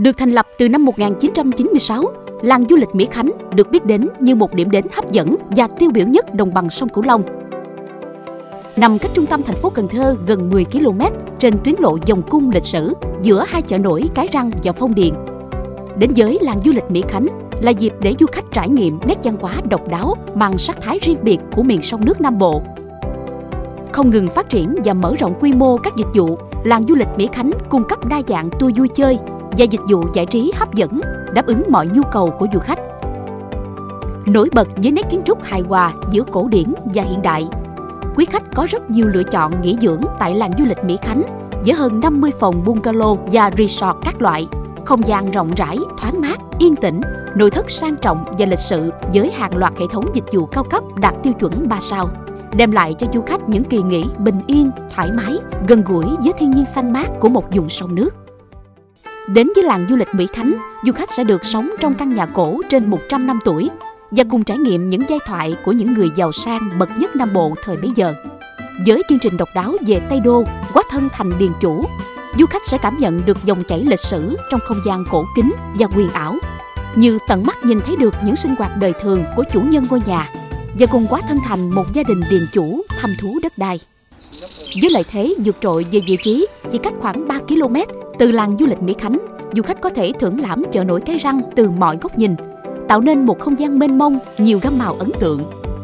Được thành lập từ năm 1996, làng du lịch Mỹ Khánh được biết đến như một điểm đến hấp dẫn và tiêu biểu nhất đồng bằng sông Cửu Long. Nằm cách trung tâm thành phố Cần Thơ gần 10 km trên tuyến lộ vòng cung lịch sử giữa hai chợ nổi Cái Răng và Phong Điền. Đến với làng du lịch Mỹ Khánh là dịp để du khách trải nghiệm nét văn hóa độc đáo mang sắc thái riêng biệt của miền sông nước Nam Bộ. Không ngừng phát triển và mở rộng quy mô các dịch vụ, làng du lịch Mỹ Khánh cung cấp đa dạng tour vui chơi và dịch vụ giải trí hấp dẫn, đáp ứng mọi nhu cầu của du khách. Nổi bật với nét kiến trúc hài hòa giữa cổ điển và hiện đại, quý khách có rất nhiều lựa chọn nghỉ dưỡng tại làng du lịch Mỹ Khánh với hơn 50 phòng bungalow và resort các loại, không gian rộng rãi, thoáng mát, yên tĩnh, nội thất sang trọng và lịch sự với hàng loạt hệ thống dịch vụ cao cấp đạt tiêu chuẩn 3 sao, đem lại cho du khách những kỳ nghỉ bình yên, thoải mái, gần gũi với thiên nhiên xanh mát của một vùng sông nước. Đến với làng du lịch Mỹ Khánh, du khách sẽ được sống trong căn nhà cổ trên 100 năm tuổi và cùng trải nghiệm những giai thoại của những người giàu sang bậc nhất Nam Bộ thời bấy giờ. Với chương trình độc đáo về Tây Đô, hóa thân thành điền chủ, du khách sẽ cảm nhận được dòng chảy lịch sử trong không gian cổ kính và huyền ảo, như tận mắt nhìn thấy được những sinh hoạt đời thường của chủ nhân ngôi nhà và cùng hóa thân thành một gia đình điền chủ thăm thú đất đai. Với lợi thế vượt trội về vị trí, chỉ cách khoảng 3 km từ làng du lịch Mỹ Khánh, du khách có thể thưởng lãm chợ nổi Cái Răng từ mọi góc nhìn, tạo nên một không gian mênh mông, nhiều gam màu ấn tượng.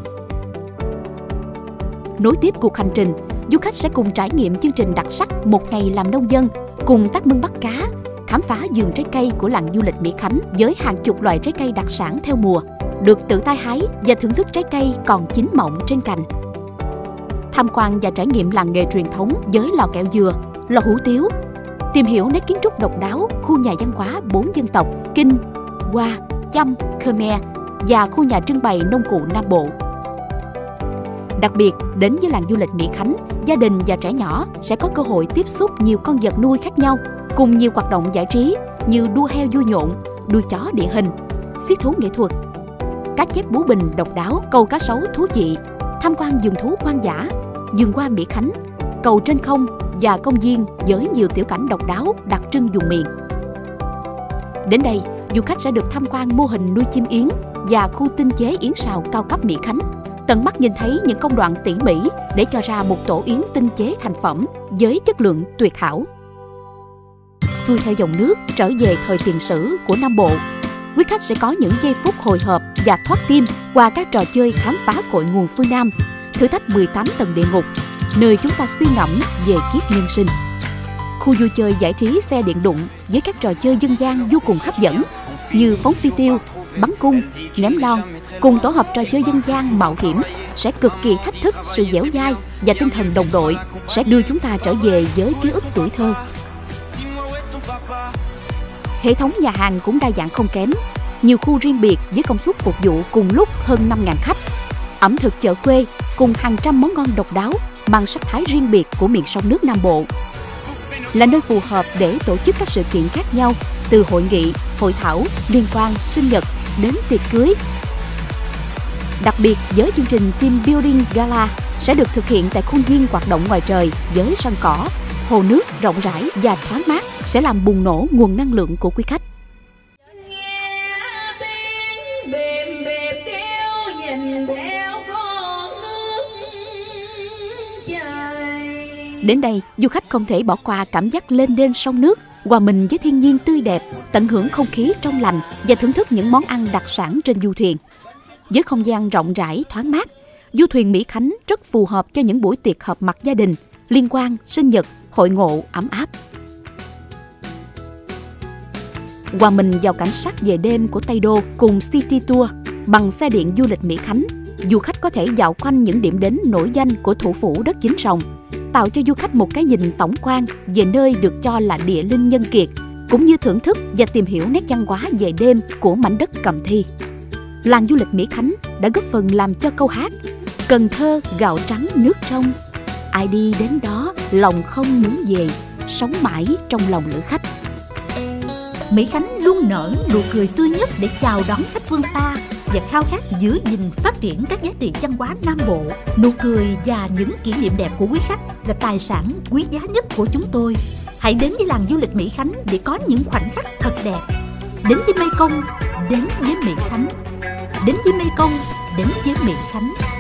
Nối tiếp cuộc hành trình, du khách sẽ cùng trải nghiệm chương trình đặc sắc một ngày làm nông dân, cùng tác mưng bắt cá, khám phá vườn trái cây của làng du lịch Mỹ Khánh với hàng chục loại trái cây đặc sản theo mùa, được tự tay hái và thưởng thức trái cây còn chín mọng trên cành. Tham quan và trải nghiệm làng nghề truyền thống với lò kẹo dừa, lò hủ tiếu, tìm hiểu nét kiến trúc độc đáo khu nhà văn hóa 4 dân tộc Kinh, Hoa, Chăm, Khmer và khu nhà trưng bày nông cụ Nam Bộ. Đặc biệt, đến với làng du lịch Mỹ Khánh, gia đình và trẻ nhỏ sẽ có cơ hội tiếp xúc nhiều con vật nuôi khác nhau, cùng nhiều hoạt động giải trí như đua heo vui nhộn, đua chó địa hình, xiết thú nghệ thuật, cá chép bú bình độc đáo, câu cá sấu thú vị, tham quan vườn thú hoang dã, vườn hoa Mỹ Khánh, cầu trên không và công viên với nhiều tiểu cảnh độc đáo đặc trưng vùng miền. Đến đây, du khách sẽ được tham quan mô hình nuôi chim yến và khu tinh chế yến sào cao cấp Mỹ Khánh, tận mắt nhìn thấy những công đoạn tỉ mỉ để cho ra một tổ yến tinh chế thành phẩm với chất lượng tuyệt hảo. Xuôi theo dòng nước trở về thời tiền sử của Nam Bộ, quý khách sẽ có những giây phút hồi hộp và thoát tim qua các trò chơi khám phá cội nguồn phương Nam, thử thách 18 tầng địa ngục, nơi chúng ta suy ngẫm về kiếp nhân sinh. Khu vui chơi giải trí xe điện đụng với các trò chơi dân gian vô cùng hấp dẫn như phóng phi tiêu, bắn cung, ném lon, cùng tổ hợp trò chơi dân gian mạo hiểm sẽ cực kỳ thách thức sự dẻo dai và tinh thần đồng đội, sẽ đưa chúng ta trở về với ký ức tuổi thơ. Hệ thống nhà hàng cũng đa dạng không kém, nhiều khu riêng biệt với công suất phục vụ cùng lúc hơn 5.000 khách. Ẩm thực chợ quê cùng hàng trăm món ngon độc đáo mang sắc thái riêng biệt của miền sông nước Nam Bộ. Là nơi phù hợp để tổ chức các sự kiện khác nhau, từ hội nghị, hội thảo, liên quan, sinh nhật đến tiệc cưới. Đặc biệt với chương trình Team Building Gala sẽ được thực hiện tại khuôn viên hoạt động ngoài trời với sân cỏ, hồ nước rộng rãi và thoáng mát sẽ làm bùng nổ nguồn năng lượng của quý khách. Đến đây, du khách không thể bỏ qua cảm giác lên đên sông nước, hòa mình với thiên nhiên tươi đẹp, tận hưởng không khí trong lành và thưởng thức những món ăn đặc sản trên du thuyền. Với không gian rộng rãi, thoáng mát, du thuyền Mỹ Khánh rất phù hợp cho những buổi tiệc họp mặt gia đình, liên quan, sinh nhật, hội ngộ ấm áp. Hòa mình vào cảnh sắc về đêm của Tây Đô cùng City Tour bằng xe điện du lịch Mỹ Khánh, du khách có thể dạo quanh những điểm đến nổi danh của thủ phủ đất Chín Rồng, tạo cho du khách một cái nhìn tổng quan về nơi được cho là địa linh nhân kiệt, cũng như thưởng thức và tìm hiểu nét văn hóa về đêm của mảnh đất Cẩm Thi. Làng du lịch Mỹ Khánh đã góp phần làm cho câu hát Cần Thơ gạo trắng nước trong, ai đi đến đó lòng không muốn về, sống mãi trong lòng lữ khách. Mỹ Khánh luôn nở nụ cười tươi nhất để chào đón khách phương xa, và khao khát giữ gìn phát triển các giá trị văn hóa Nam Bộ. Nụ cười và những kỷ niệm đẹp của quý khách là tài sản quý giá nhất của chúng tôi. Hãy đến với làng du lịch Mỹ Khánh để có những khoảnh khắc thật đẹp. Đến với Mekong, đến với Mỹ Khánh. Đến với Mekong, đến với Mỹ Khánh.